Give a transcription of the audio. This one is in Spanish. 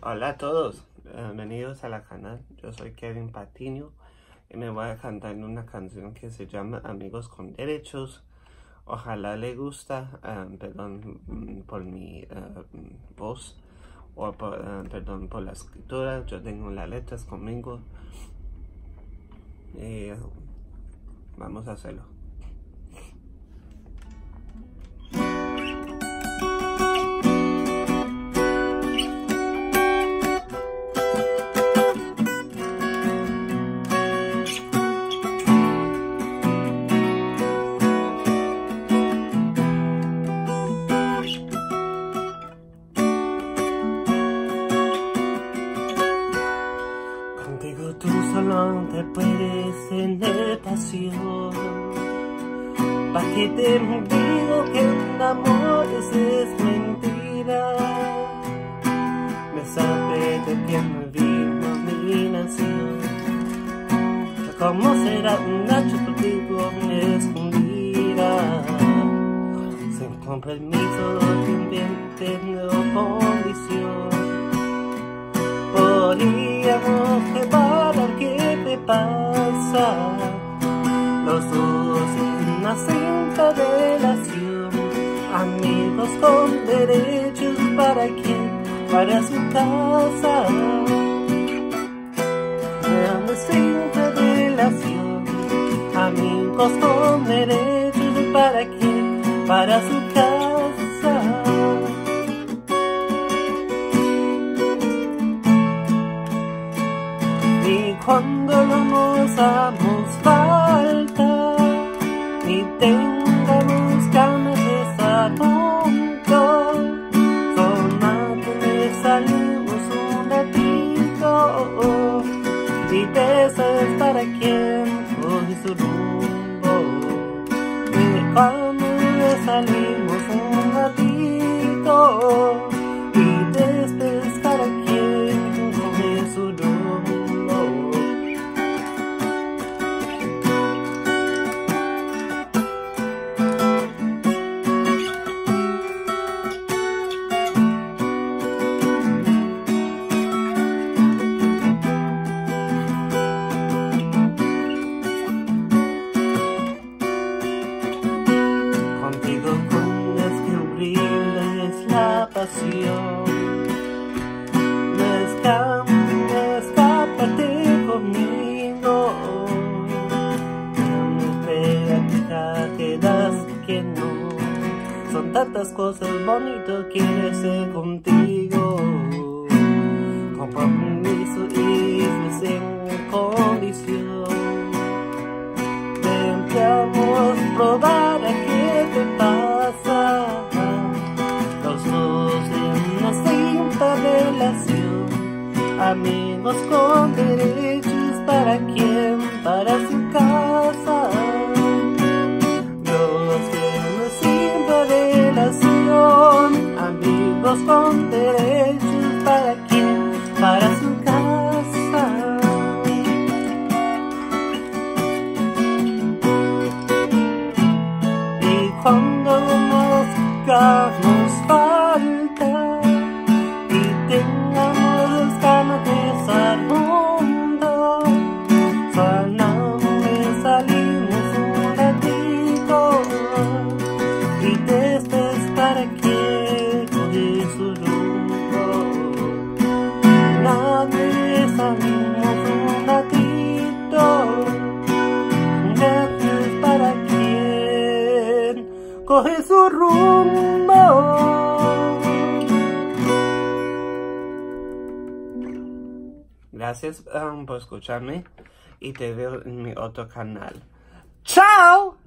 Hola a todos, bienvenidos a la canal. Yo soy Kevin Patiño y me voy a cantar una canción que se llama Amigos con Derechos. Ojalá le gusta, perdón por mi voz o perdón por la escritura. Yo tengo las letras conmigo y vamos a hacerlo. Contigo tú solo te puedes tener pasión. ¿Pa' qué te digo que un amor es mentira? Me sabe de que me vino mi nación. ¿Cómo será una noche contigo escondida? Sin compromiso también tengo condición. Podríamos preparar qué te pasa, los dos en una simple relación, amigos con derechos. ¿Para quién? Para su casa. Una simple relación, amigos con derechos. ¿Para quién? Para su casa. Ni cuando no nos hagamos falta, ni tengamos ganas de estar juntos, solamente salimos un ratito y besos para quien coge su rumbo. Ni cuando salimos un ratito y después para quien coge su rumbo. Contigo con descubrirle es la pasión. Escápate conmigo. No espera que quedas que no. Son tantas cosas bonitas que hacer contigo. Compromiso y sin condición. Vamos a probar a qué te pasa. Los dos en una simple relación, amigos con derechos. ¿Para quién? Para su casa. Los en una simple relación, amigos con derechos. ¿Para quién? Para su casa. Cuando nos hagamos falta y tengamos ganas de estar juntos, solamente salimos un ratito y después para que coge su rumbo. Nadie salimos un ratito, después para que coge su rumbo. Gracias por escucharme y te veo en mi otro canal. ¡Chao!